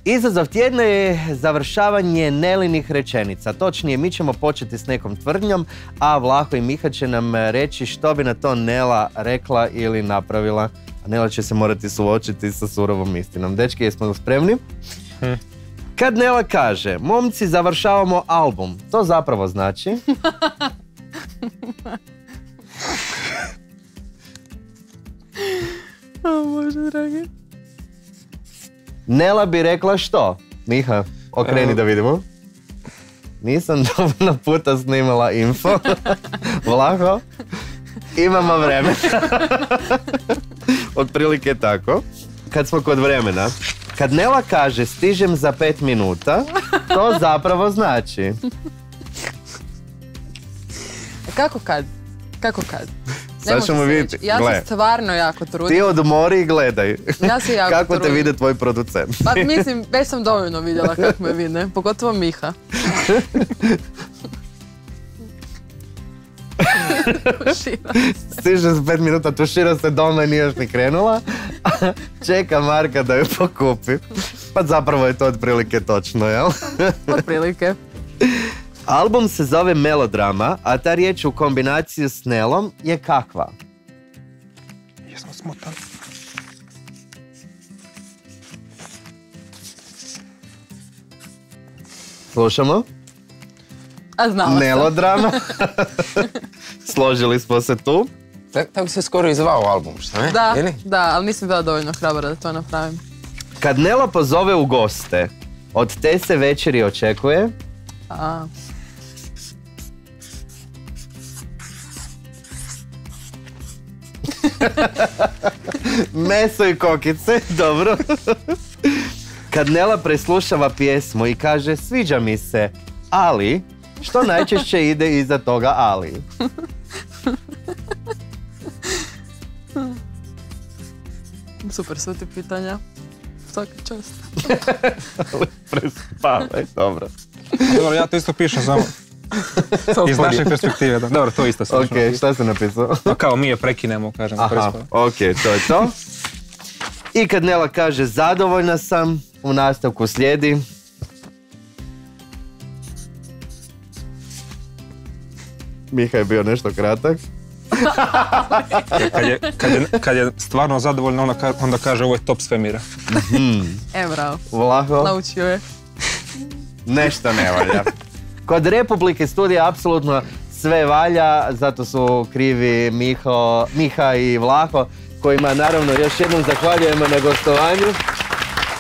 Izazov tjedna je završavanje Nelinih rečenica. Točnije, mi ćemo početi s nekom tvrdnjom, a Vlaho i Miha će nam reći što bi na to Nela rekla ili napravila. A Nela će se morati suočiti sa surovom istinom. Dečki, jesmo spremni? Kad Nela kaže, momci, završavamo album, to zapravo znači... O Bože, dragi. Nela bi rekla što? Miha, okreni da vidimo. Nisam dovoljno puta snimala info. Vlaho, imamo vremena. Otprilike tako. Kad smo kod vremena, kad Nela kaže stižem za 5 minuta, to zapravo znači... Kako kad? Kako kad? Sad ćemo vidjeti. Ja se stvarno jako trudim. Ti odmori i gledaj. Ja se jako kako trudim. te vide tvoj producent. Pa mislim, već sam dovoljno vidjela kako me vide. Pogotovo Miha. Stiže za 5 minuta, tušira se doma i nije još ni krenula. Čeka Marka da ju pokupi. Pa zapravo je to otprilike točno, jel? Otprilike. Album se zove Melodrama, a ta riječ u kombinaciji s Nelom je kakva? Jesmo smotani. Slušamo? A znala sam. Melodrama. Složili smo se tu. Tako se skoro i zvao album, što ne? Da, ali nisam bila dovoljno hrabra da to napravim. Kad Nela pozove u goste, od te se večeri očekuje... Meso i kokice, dobro. Kad Nela preslušava pjesmu i kaže sviđa mi se, ali, što najčešće ide iza toga ali? Super su ti pitanja. Svaka čast. Prespavaj, dobro. Dobro, ja to isto pišem samo. Iz naše perspektive, da. Dobro, to isto sam. Ok, šta si napisao? Kao mi je prekinemo, kažem. Aha, ok, to je to. I kad Nela kaže zadovoljna sam, u nastavku slijedi... Miha je bio nešto kratak. Kad je stvarno zadovoljna, onda kaže ovo je top svemira. Bravo. Vlaho? Naučio je. Nešto ne valja. Kod Republike studija apsolutno sve valja, zato su krivi Miha i Vlaho, kojima naravno još jednom zahvaljujemo na gostovanju.